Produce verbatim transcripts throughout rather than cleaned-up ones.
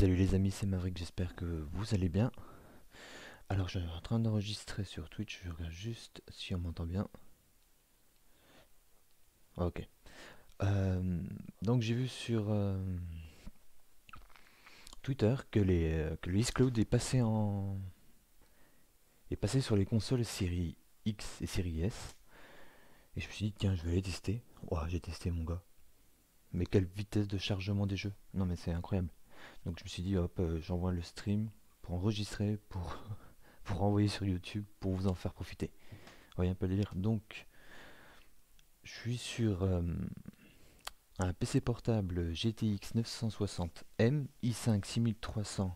Salut les amis, c'est Maverick, j'espère que vous allez bien. Alors je suis en train d'enregistrer sur Twitch, je regarde juste si on m'entend bien. Ok. Euh, donc j'ai vu sur euh, Twitter que, les, euh, que le xCloud est passé en est passé sur les consoles série X et série S. Et je me suis dit tiens je vais aller tester. Ouah, j'ai testé mon gars. Mais quelle vitesse de chargement des jeux. Non mais c'est incroyable. Donc je me suis dit hop, euh, j'envoie le stream pour enregistrer, pour, pour renvoyer sur YouTube, pour vous en faire profiter. Vous voyez un peu le délire. Donc je suis sur euh, un P C portable G T X neuf cent soixante M i cinq six mille trois cents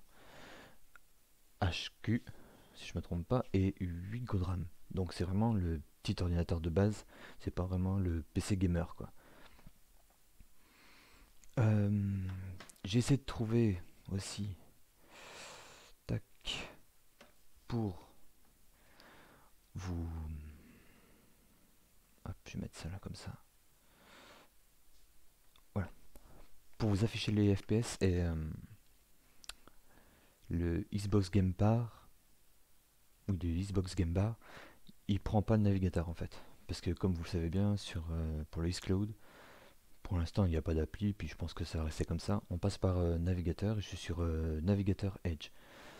H Q, si je me trompe pas, et huit Go de RAM. Donc c'est vraiment le petit ordinateur de base, c'est pas vraiment le P C gamer quoi. Euh, J'ai essayé de trouver aussi, tac, pour vous. Hop, je vais mettre ça là comme ça. Voilà. Pour vous afficher les F P S et euh, le Xbox Game Bar, ou du Xbox Game Bar, il prend pas le navigateur en fait. Parce que comme vous le savez bien, sur, euh, pour le xCloud, pour l'instant il n'y a pas d'appli, puis je pense que ça va rester comme ça. On passe par euh, navigateur, et je suis sur euh, navigateur Edge.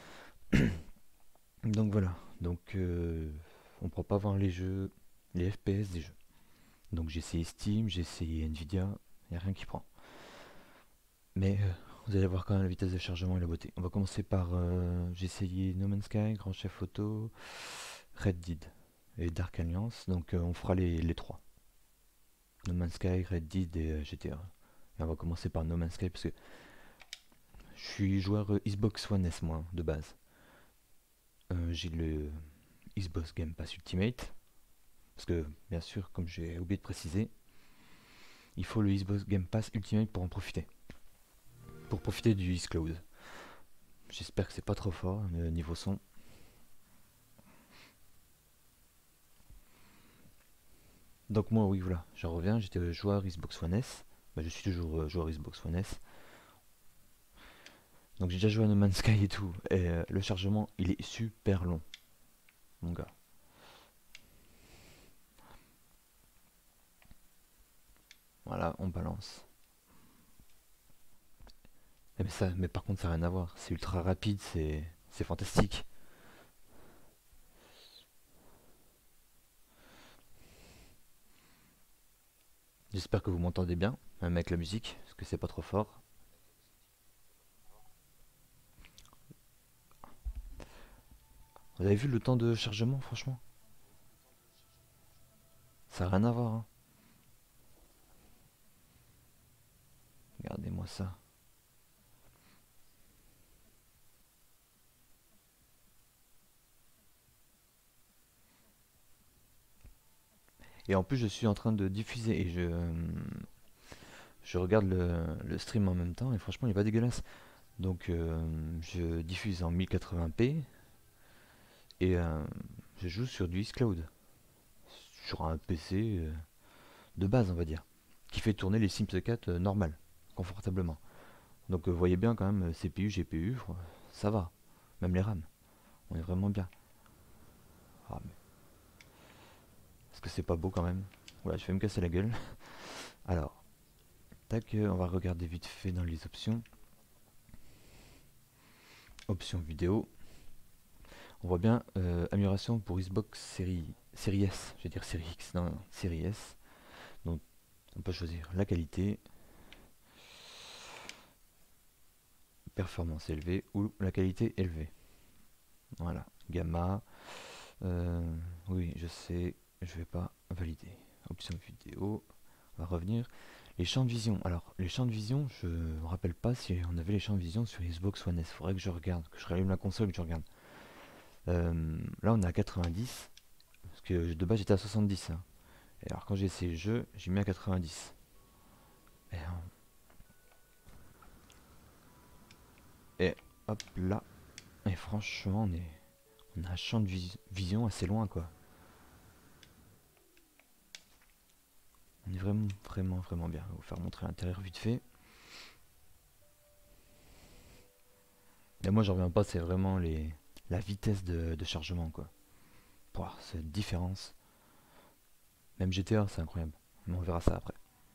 Donc voilà, donc euh, on ne pourra pas voir les jeux, les F P S des jeux. Donc j'ai essayé Steam, j'ai essayé Nvidia, il n'y a rien qui prend. Mais euh, vous allez voir quand même la vitesse de chargement et la beauté. On va commencer par, euh, j'ai essayé No Man's Sky, Grand Chef Auto, Red Dead et Dark Alliance, donc euh, on fera les, les trois. No Man's Sky, Red Dead et euh, G T A. Et on va commencer par No Man's Sky parce que je suis joueur euh, Xbox One S moi de base. Euh, j'ai le Xbox Game Pass Ultimate parce que bien sûr comme j'ai oublié de préciser, il faut le Xbox Game Pass Ultimate pour en profiter. Pour profiter du xCloud. J'espère que c'est pas trop fort euh, niveau son. Donc moi oui voilà, j'en reviens, j'étais joueur Xbox One S. Bah, je suis toujours euh, joueur Xbox One S. Donc j'ai déjà joué à No Man's Sky et tout. Et euh, le chargement il est super long. Mon gars. Voilà, on balance. Eh, mais, ça, mais par contre ça n'a rien à voir. C'est ultra rapide, c'est c'est fantastique. J'espère que vous m'entendez bien, même avec la musique, parce que c'est pas trop fort. Vous avez vu le temps de chargement, franchement? Ça n'a rien à voir, hein. Regardez-moi ça. Et en plus, je suis en train de diffuser et je, euh, je regarde le, le stream en même temps et franchement, il est pas dégueulasse. Donc, euh, je diffuse en mille quatre-vingts p et euh, je joue sur du xCloud, sur un P C euh, de base, on va dire, qui fait tourner les Sims quatre euh, normal, confortablement. Donc, euh, vous voyez bien quand même, C P U, G P U, fr- ça va. Même les RAM, on est vraiment bien. Ah, mais est-ce que c'est pas beau quand même? Voilà, je vais me casser la gueule. Alors, tac, euh, on va regarder vite fait dans les options. Options vidéo. On voit bien euh, amélioration pour Xbox série, série S, je vais dire série X, non, non, série S. Donc on peut choisir la qualité, performance élevée ou la qualité élevée. Voilà, gamma. Euh, oui, je sais, je vais pas valider. Option vidéo, on va revenir. Les champs de vision. Alors, les champs de vision, je me rappelle pas si on avait les champs de vision sur Xbox One S. Faudrait que je regarde, que je rallume la console et que je regarde. Euh, là, on est à quatre-vingt-dix, parce que de base j'étais à soixante-dix, hein. Et alors quand j'ai essayé le jeu, j'ai mis à quatre-vingt-dix. Et, et hop là. Et franchement, on, est, on a un champ de vis- vision assez loin quoi. On est vraiment, vraiment, vraiment bien. Je vais vous faire montrer l'intérieur vite fait. Et moi, j'en reviens pas, c'est vraiment les la vitesse de, de chargement, quoi. Pouah, cette différence. Même G T A, c'est incroyable. Mais on verra ça après.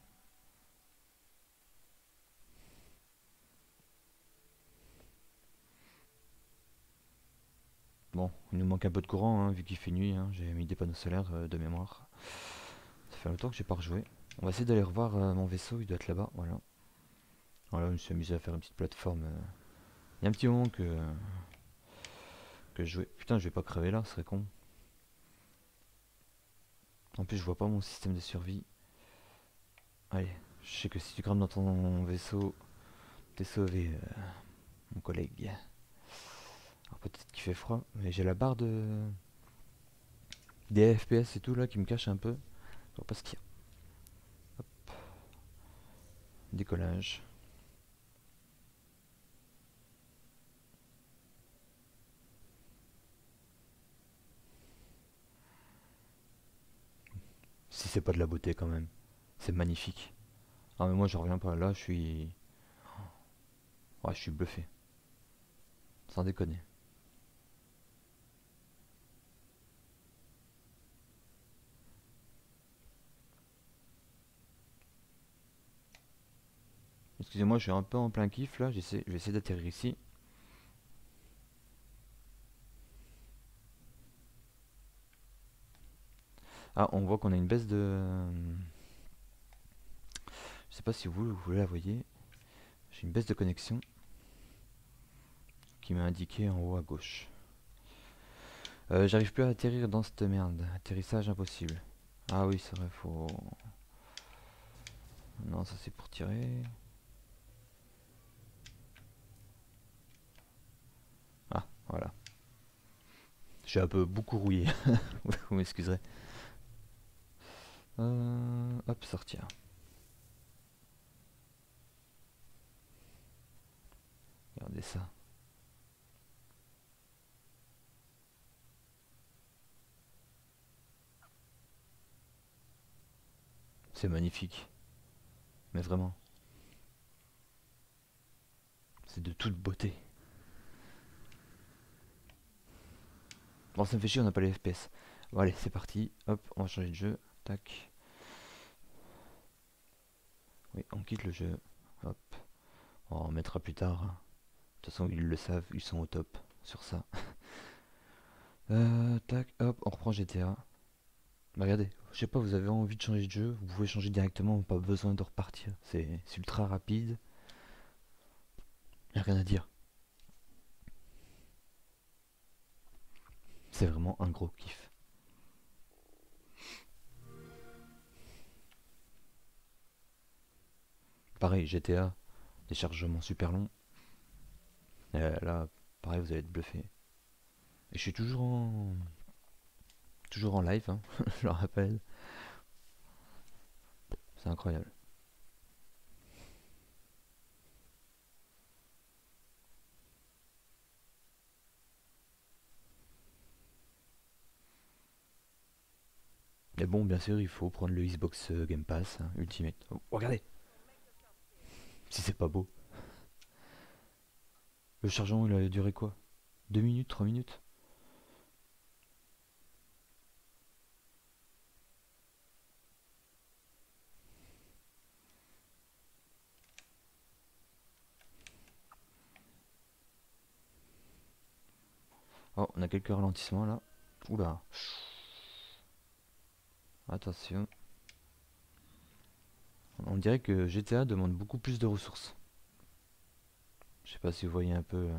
Bon, il nous manque un peu de courant, hein, vu qu'il fait nuit, hein. J'ai mis des panneaux solaires euh, de mémoire. Ça fait longtemps que j'ai pas rejoué. On va essayer d'aller revoir euh, mon vaisseau, il doit être là-bas, voilà. Voilà, je me suis amusé à faire une petite plateforme. euh. Il y a un petit moment que, que je jouais. Putain, je vais pas crever là, ce serait con. En plus, je vois pas mon système de survie. Allez, je sais que si tu crames dans ton vaisseau, t'es sauvé, euh, mon collègue. Alors peut-être qu'il fait froid, mais j'ai la barre de des F P S et tout là qui me cache un peu. Je vois pas ce qu'il y a. Décollage. Si c'est pas de la beauté quand même. C'est magnifique. Ah mais moi je reviens pas là, je suis... Ouais, je suis bluffé. Sans déconner. Excusez-moi, je suis un peu en plein kiff là, j'essaie, je vais essayer d'atterrir ici. Ah, on voit qu'on a une baisse de... Je sais pas si vous, vous la voyez. J'ai une baisse de connexion qui m'a indiqué en haut à gauche. Euh, J'arrive plus à atterrir dans cette merde. Atterrissage impossible. Ah oui, c'est vrai, faut... Non, ça c'est pour tirer. Ah, voilà. Je suis un peu beaucoup rouillé. Vous m'excuserez. Euh, hop, sortir. Regardez ça. C'est magnifique. Mais vraiment. C'est de toute beauté. Bon, ça me fait chier, on n'a pas les F P S. Bon, allez, c'est parti. Hop, on va changer de jeu. Tac. Oui, on quitte le jeu. Hop. On en remettra plus tard. De toute façon, ils le savent, ils sont au top sur ça. Euh, tac, hop, on reprend G T A. Bah, regardez, je sais pas, vous avez envie de changer de jeu, vous pouvez changer directement, pas besoin de repartir. C'est c'est ultra rapide. Y a rien à dire. C'est vraiment un gros kiff. Pareil, G T A, des chargements super longs. Euh, là, pareil, vous allez être bluffé. Et je suis toujours en, toujours en live, hein, je le rappelle. C'est incroyable. Mais bon, bien sûr, il faut prendre le Xbox euh, Game Pass hein, Ultimate. Oh, regardez, si c'est pas beau. Le chargement, il a duré quoi? Deux minutes, trois minutes? Oh, on a quelques ralentissements là. Oula, attention. On dirait que G T A demande beaucoup plus de ressources. Je sais pas si vous voyez un peu. euh.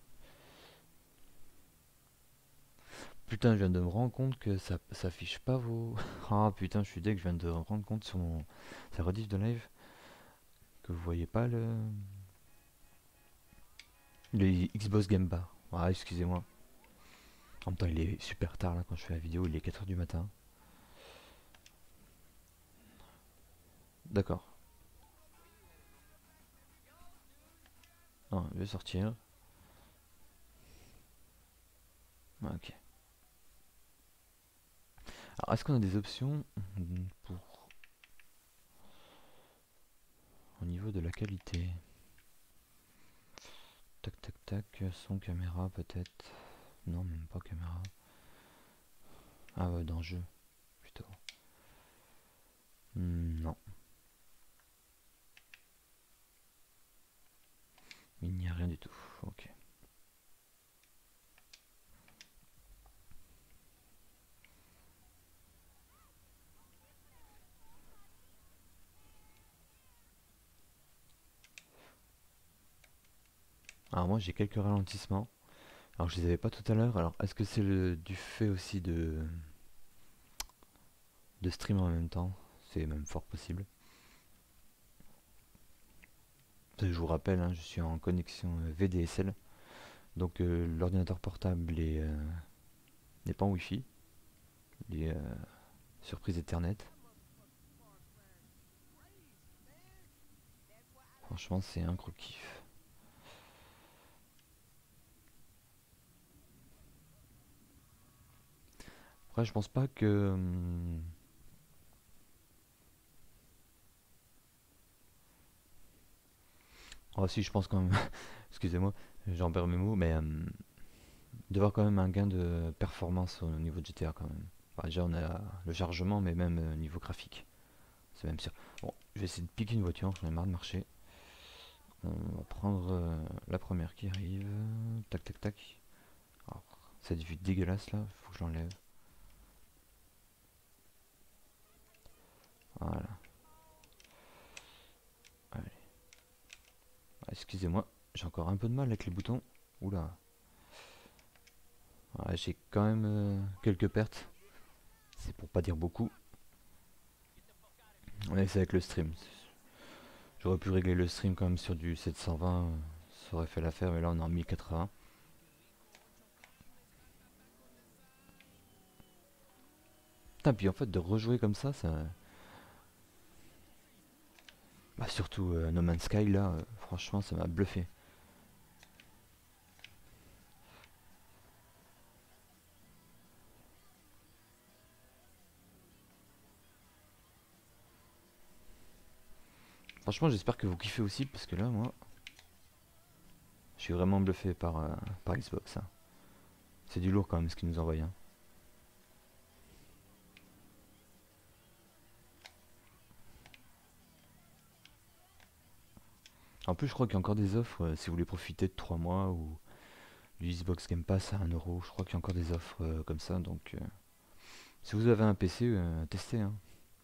Putain, je viens de me rendre compte que ça s'affiche pas vos. Ah putain, je suis deg, je viens de me rendre compte sur mon sa rediff de live que vous voyez pas le le Xbox Game Bar. Ah, excusez-moi. En même temps, il est super tard là quand je fais la vidéo, il est quatre heures du matin. D'accord. Non, je vais sortir. Ah, ok. Alors, est-ce qu'on a des options pour au niveau de la qualité? Tac tac tac, son, caméra peut-être. Non, même pas caméra. Ah ouais, dans le jeu, plutôt. Hmm, non. Il n'y a rien du tout. Ok. Alors moi j'ai quelques ralentissements. Alors je les avais pas tout à l'heure. Alors est-ce que c'est le du fait aussi de de stream en même temps? C'est même fort possible. Je vous rappelle, hein, je suis en connexion euh, V D S L. Donc euh, l'ordinateur portable est, euh, n'est pas en Wi-Fi. Il est euh, sur prise Ethernet. Franchement c'est un gros kiff. Après je pense pas que... hum, Oh si je pense quand même... Excusez-moi, j'en perds mes mots, mais... hum, de voir quand même un gain de performance au niveau de G T A quand même. Enfin, déjà on a le chargement mais même euh, niveau graphique. C'est même sûr. Bon, je vais essayer de piquer une voiture, j'en ai marre de marcher. On va prendre euh, la première qui arrive. Tac tac tac. Alors, cette vue dégueulasse là, faut que je l'enlève. Voilà. Allez. Ah, excusez-moi, j'ai encore un peu de mal avec les boutons. Oula. Ouais, j'ai quand même euh, quelques pertes. C'est pour pas dire beaucoup. Ouais, c'est avec le stream. J'aurais pu régler le stream quand même sur du sept cent vingt. euh, Ça aurait fait l'affaire, mais là on est en mille quatre-vingts. Putain, puis en fait de rejouer comme ça, ça... Bah, surtout euh, No Man's Sky là, euh, franchement ça m'a bluffé. Franchement j'espère que vous kiffez aussi parce que là moi je suis vraiment bluffé par, euh, par Xbox, hein. C'est du lourd quand même ce qu'ils nous envoient, hein. En plus je crois qu'il y a encore des offres euh, si vous voulez profiter de trois mois ou du Xbox Game Pass à un euro. Je crois qu'il y a encore des offres euh, comme ça donc euh, si vous avez un P C, euh, testez, hein.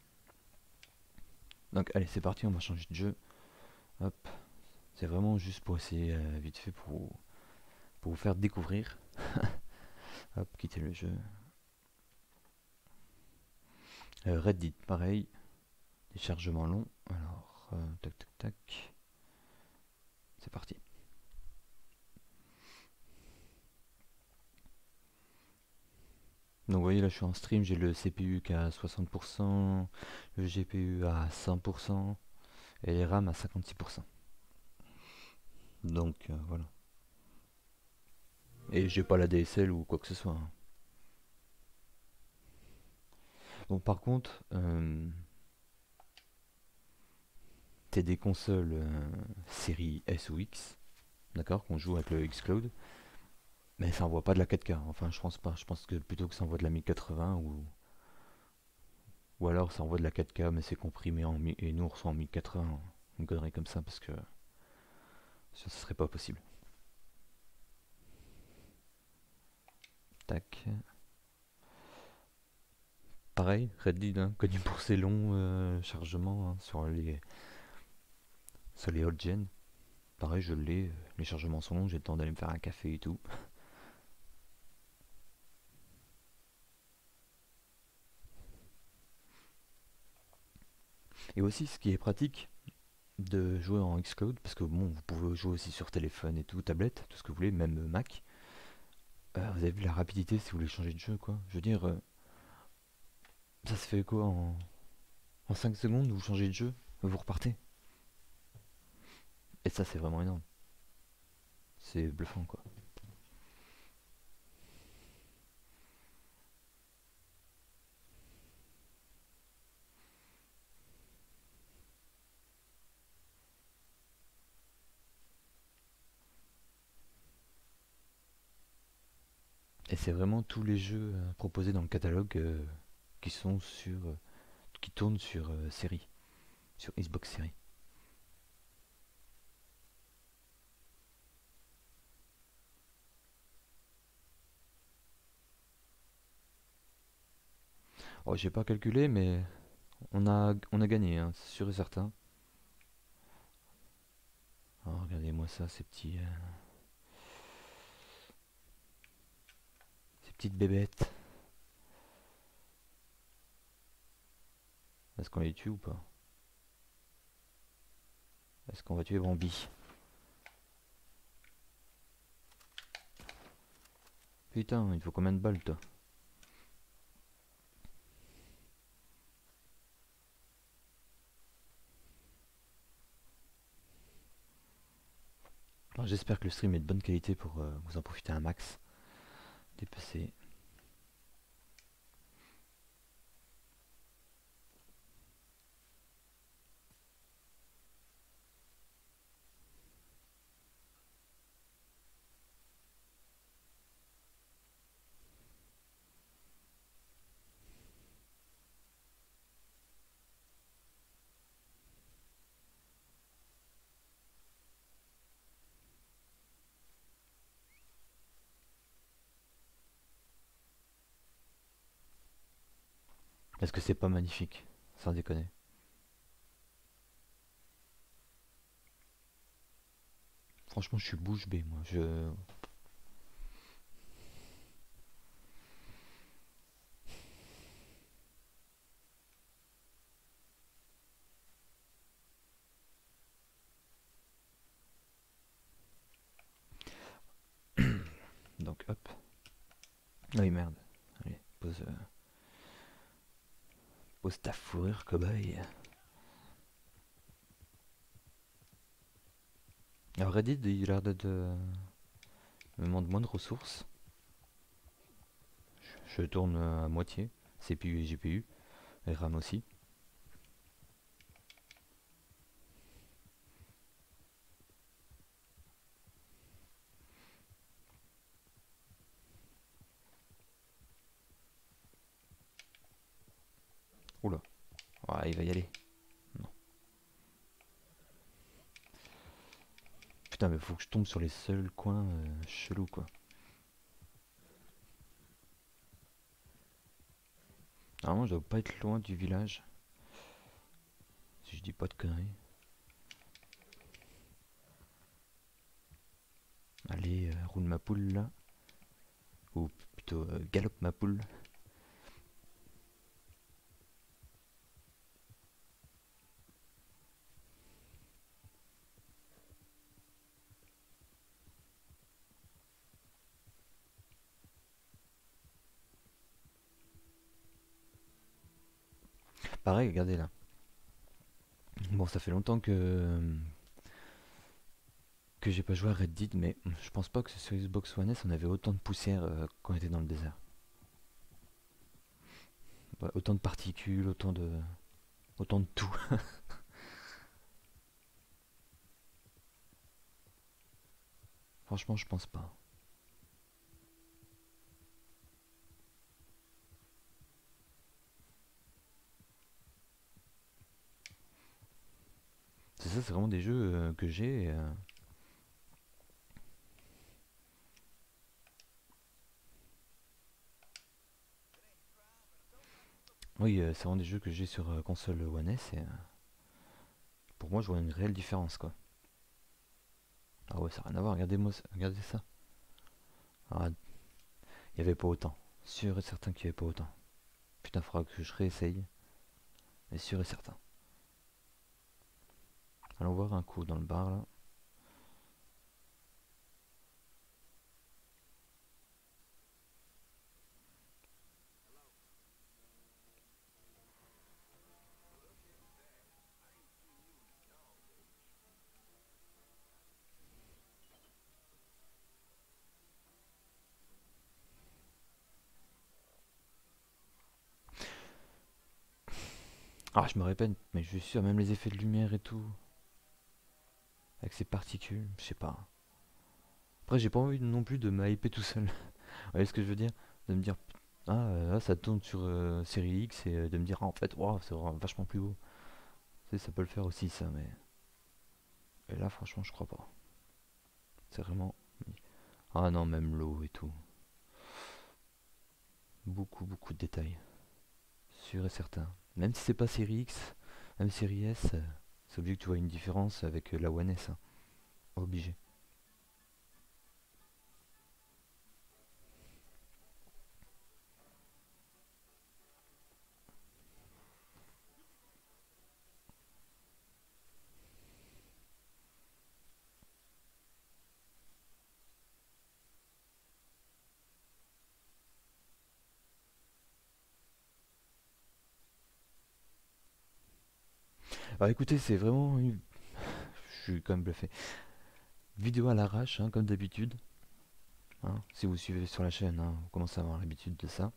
Donc allez c'est parti, on va changer de jeu. Hop, c'est vraiment juste pour essayer euh, vite fait pour, pour vous faire découvrir. Hop, quitter le jeu. Euh, Reddit, pareil. Des chargements longs. Alors, euh, tac tac tac. C'est parti. Donc vous voyez là je suis en stream, j'ai le C P U qui est à soixante pour cent, le G P U à cent pour cent et les RAM à cinquante-six pour cent. Donc euh, voilà. Et j'ai pas la D S L ou quoi que ce soit, hein. Bon par contre, euh, t'es des consoles euh, série S ou X, d'accord, qu'on joue avec le Xcloud, mais ça envoie pas de la quatre K. Enfin je pense pas, je pense que plutôt que ça envoie de la mille quatre-vingts ou, ou alors ça envoie de la quatre K mais c'est comprimé en mi- et nous on reçoit en mille quatre-vingts. Une connerie comme ça parce que ça, ça serait pas possible. Tac. Pareil, Reddit, hein, connu pour ses longs euh, chargements, hein, sur les sur les old gen. Pareil, je l'ai, euh, les chargements sont longs, j'ai le temps d'aller me faire un café et tout. Et aussi, ce qui est pratique de jouer en xCloud, parce que bon, vous pouvez jouer aussi sur téléphone et tout, tablette, tout ce que vous voulez, même euh, Mac. Euh, vous avez vu la rapidité si vous voulez changer de jeu, quoi. Je veux dire, euh, ça se fait quoi en, en cinq secondes, vous changez de jeu, vous repartez. Et ça, c'est vraiment énorme. C'est bluffant, quoi. Et c'est vraiment tous les jeux euh, proposés dans le catalogue euh, qui sont sur, euh, qui tournent sur euh, série, sur Xbox série. Oh, j'ai pas calculé, mais on a, on a gagné, hein, c'est sûr et certain. Oh, regardez-moi ça, ces petits, euh, ces petites bébêtes. Est-ce qu'on les tue ou pas? Est-ce qu'on va tuer Bambi? Putain, il faut combien de balles, toi? Alors, j'espère que le stream est de bonne qualité pour euh, vous en profiter un max. Dépasser. Est-ce que c'est pas magnifique? Sans déconner. Franchement, je suis bouche bée, moi. Je... Donc, hop. Ah oui, merde. Allez, pose, euh, pose ta fourrure, cobaye. Alors, Reddit, il a l'air d'être... euh, me demande moins de ressources. Je, je tourne euh, à moitié. C P U et G P U. Et RAM aussi. Oula. Ouais, il va y aller. Non. Putain, mais faut que je tombe sur les seuls coins euh, chelous, quoi. Normalement, je dois pas être loin du village. Si je dis pas de conneries. Allez, euh, roule ma poule, là. Ou plutôt, euh, galope ma poule. Pareil, regardez là. Bon, ça fait longtemps que que j'ai pas joué à Red Dead, mais je pense pas que sur Xbox One S on avait autant de poussière euh, quand on était dans le désert. Ouais, autant de particules, autant de autant de tout. Franchement, je pense pas. C'est ça, c'est vraiment des jeux euh, que j'ai. euh, Oui, euh, c'est vraiment des jeux que j'ai sur euh, console One S et euh, pour moi, je vois une réelle différence quoi. Ah ouais, ça n'a rien à voir. Regardez-moi, ça- regardez ça. Ah, il y avait pas autant. Sûr et certain qu'il y avait pas autant. Putain, faudra que je réessaye. Mais sûr et certain. Allons voir un coup dans le bar là. Ah, je me répète, mais je suis sûr, même les effets de lumière et tout, avec ces particules, je sais pas. Après, j'ai pas envie non plus de m'hyper tout seul. voyez ce que je veux dire? De me dire, ah, euh, là, ça tourne sur euh, série X et euh, de me dire, ah, en fait, waouh, c'est vraiment vachement plus beau. Tu sais, ça peut le faire aussi, ça, mais. Et là, franchement, je crois pas. C'est vraiment. Ah non, même l'eau et tout. Beaucoup, beaucoup de détails. Sûr et certain. Même si c'est pas série X, même série S, euh, c'est obligé que tu vois une différence avec euh, la One S, hein. Obligé. Alors écoutez, c'est vraiment une... Je suis quand même bluffé. Vidéo à l'arrache, hein, comme d'habitude, hein. Si vous suivez sur la chaîne, hein, vous commencez à avoir l'habitude de ça.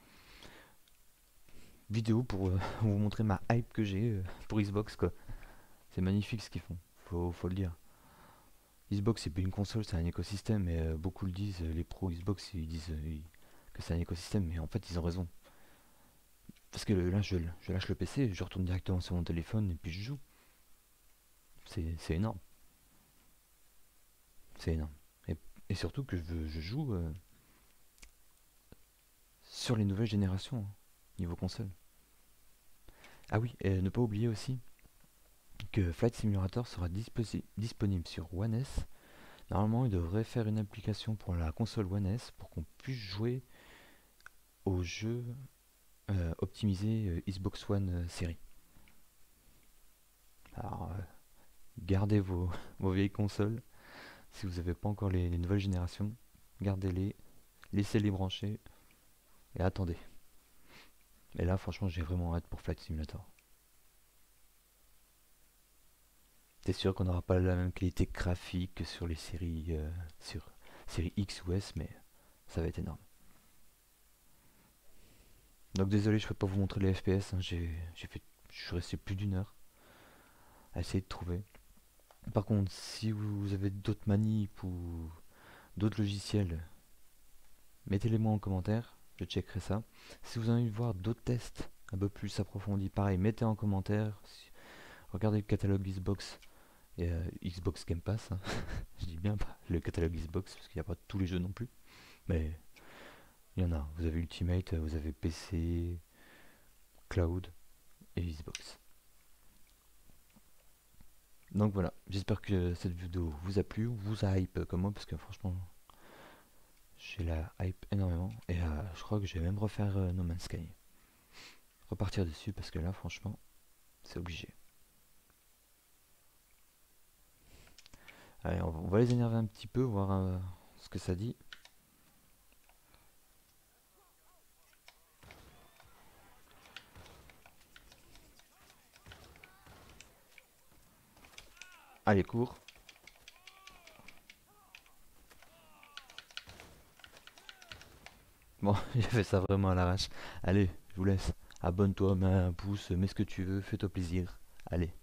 Vidéo pour euh, vous montrer ma hype que j'ai euh, pour Xbox, quoi. C'est magnifique ce qu'ils font, faut, faut le dire. Xbox c'est plus une console, c'est un écosystème, et euh, beaucoup le disent, euh, les pros Xbox ils disent euh, ils- que c'est un écosystème, mais en fait ils ont raison. Parce que là je, je lâche le P C, je retourne directement sur mon téléphone et puis je joue. C'est c'est énorme, c'est énorme. Et, et surtout que je, je joue euh, sur les nouvelles générations, hein, niveau console. Ah oui, et ne pas oublier aussi que Flight Simulator sera disposi- disponible sur One S. Normalement, il devrait faire une application pour la console One S pour qu'on puisse jouer aux jeux euh, optimisés euh, Xbox One euh, série. Alors, euh, gardez vos, vos vieilles consoles si vous n'avez pas encore les, les nouvelles générations. Gardez-les, laissez-les brancher et attendez. Et là, franchement, j'ai vraiment hâte pour Flight Simulator. C'est sûr qu'on n'aura pas la même qualité graphique que sur les séries, euh, sur série X ou S, mais ça va être énorme. Donc désolé, je peux pas vous montrer les F P S, hein, j'ai, j'ai fait, je suis resté plus d'une heure à essayer de trouver. Par contre, si vous avez d'autres manips ou d'autres logiciels, mettez-les moi en commentaire, je checkerai ça. Si vous avez envie de voir d'autres tests un peu plus approfondis, pareil, mettez en commentaire. Si- Regardez le catalogue Xbox et euh, Xbox Game Pass, hein. Je dis bien pas le catalogue Xbox parce qu'il n'y a pas tous les jeux non plus, mais il y en a. Vous avez Ultimate, vous avez P C, Cloud et Xbox. Donc voilà, j'espère que cette vidéo vous a plu, vous a hype comme moi, parce que franchement, j'ai la hype énormément. Et euh, je crois que je vais même refaire euh, No Man's Sky. Repartir dessus, parce que là, franchement, c'est obligé. Allez, on va, on va les énerver un petit peu, voir euh, ce que ça dit. Allez, cours. Bon, j'ai fait ça vraiment à l'arrache. Allez, je vous laisse. Abonne-toi, mets un pouce, mets ce que tu veux, fais-toi plaisir. Allez.